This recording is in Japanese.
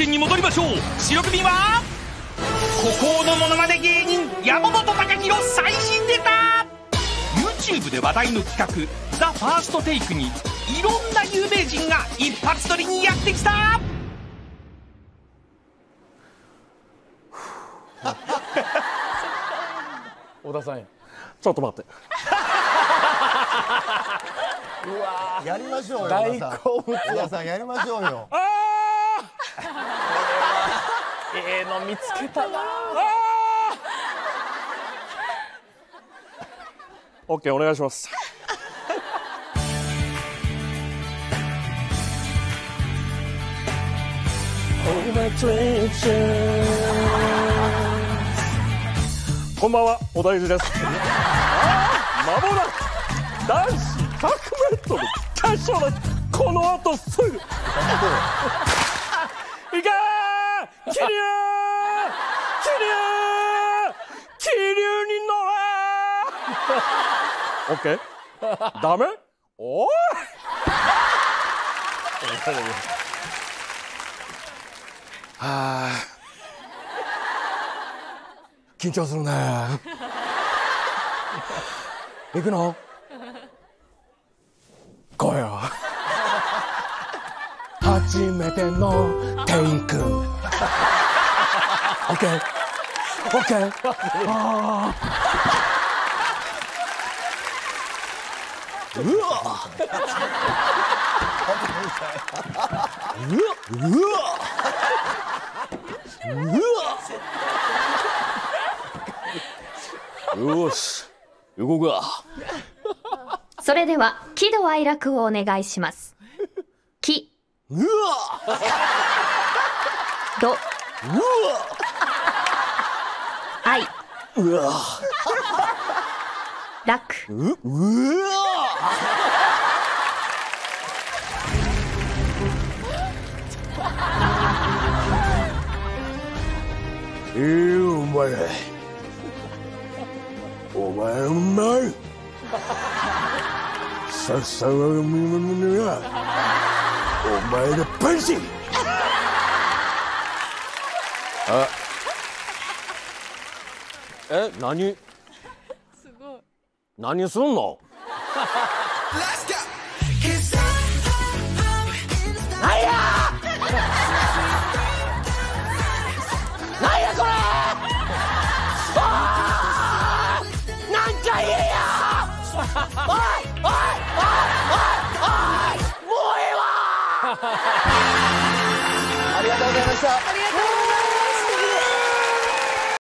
に戻りましょう。白組は孤高のモノマネ芸人山本貴弘最新ネタ。 YouTube で話題の企画「ザ・ファーストテイクにいろんな有名人が一発撮りにやってきた。 小田さんや。ちょっと待って。うわやりましょうよ。 大好物。 小田さんやりましょうよ。 ああ。ええの見つけたな。オッケーお願いします。こんばんは、小田裕二です。まもなく男子 100m 決勝です。この後すぐ。いけー、桐生、桐生に乗れ。オッケー。ダメ？おい。はあ。緊張するね。行くの？来いよ。初めてのテイク。オッケー。オッケー。あー。うわ。うわ。うわ。うわ。よし、動くか。 それでは喜怒哀楽をお願いします。喜、 うわ。 怒、 うわ。 哀、 うわ。 楽。 うわ。お前。お前うまい。さっさが見物がお前のパンチ。あ、何？すごい。何すんの？なんや！なんやこれ！なんか言えや！おい！おい！おい！おい！もうええわ！ ありがとうございました。 ありがとうございました。